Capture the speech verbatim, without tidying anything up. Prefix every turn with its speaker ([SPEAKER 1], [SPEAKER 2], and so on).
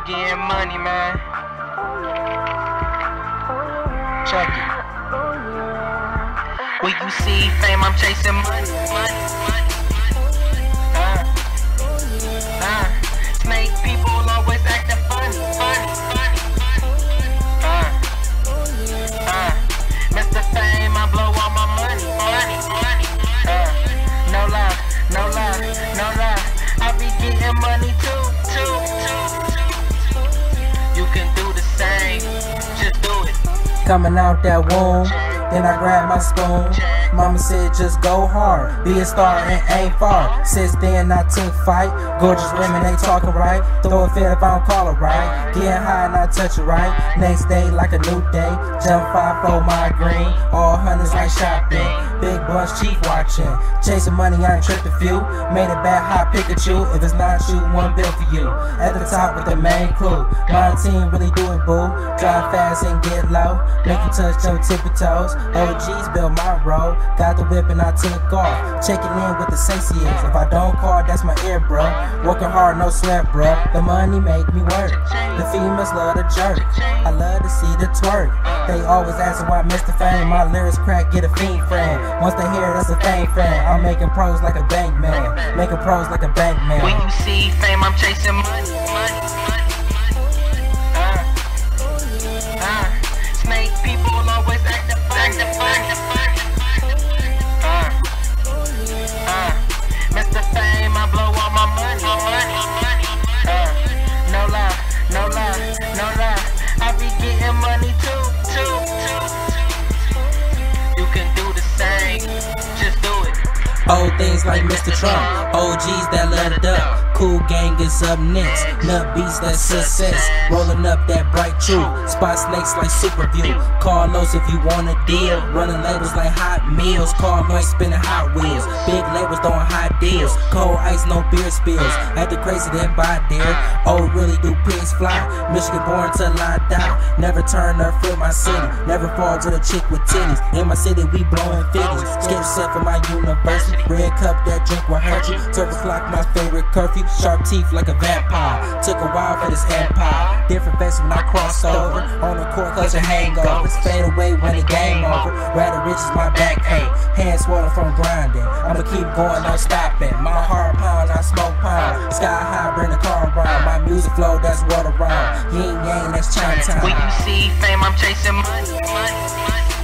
[SPEAKER 1] getting money, man. Check it. When you see fame, I'm chasing money, money, money. Uh, uh, snake people always acting funny, funny, funny. Uh, uh, Mister Fame, I blow all my money, money, money. Uh, no lie, no lie, no lie. I be getting money too, too, too, too. You can do the same, just do it.
[SPEAKER 2] Coming out that womb, then I grab my spoon. Mama said just go hard, be a star and aim far. Since then I took fight, gorgeous women ain't talking right. Throw a fit if I don't call it right. Getting high and I touch it right. Next day like a new day, jump five for my green. All hundreds like shopping, big bunch chief watching. Chasing money I ain't tricked a few. Made it bad hot Pikachu, if it's not you, one bill for you. At the top with the main crew, my team really do it boo. Drive fast and get low, make you touch your tippy toes. O Gs build my road, got the whip and I took off. Checking in with the satiates, if I don't call, that's my ear, bro. Working hard, no sweat, bro. The money make me work. The females love the jerk. I love to see the twerk. They always asking why Mister Fame. My lyrics crack, get a fiend friend. Once they hear it, that's a fame friend. I'm making pros like a bank man. Making pros like a bank man.
[SPEAKER 1] When you see fame, I'm chasing money, money, money. Uh, uh, snake people always acting funny, funny, funny. Uh, uh, Mister Fame, I blow all my money, money, money. Uh, no lie, no lie, no lie. I be getting money too, too, too, too. You can do the same, just do it.
[SPEAKER 2] Old things like Mister Trump, O Gs that love the duck. Cool gang is up next, nut beats that's success. Rolling up that bright truth, spot snakes like Super View. Carlos if you want a deal, running labels like Hot Meals. Carlos spinning Hot Wheels, big labels throwing hot deals. Cold ice, no beer spills, acting crazy then buy dear. Oh really do pigs fly, Michigan born till I die. Never turn up for my city, never fall to the chick with titties. In my city we blowing fifties, skate yourself for my university. Red cup, that drink will hurt you. twelve o'clock, my favorite curfew. Sharp teeth like a vampire. Took a while for this empire. Different face when I cross over. On the court, clutching hangovers. Fade away when the game over. Rather rich is my back hurt. Hands swollen from grinding. I'ma keep going, no stopping. My heart pound, I smoke pound. Sky high, bring the car around. My music flow, that's what around. Yin yang, that's Chinatown.
[SPEAKER 1] When you see fame, I'm chasing money, money, money.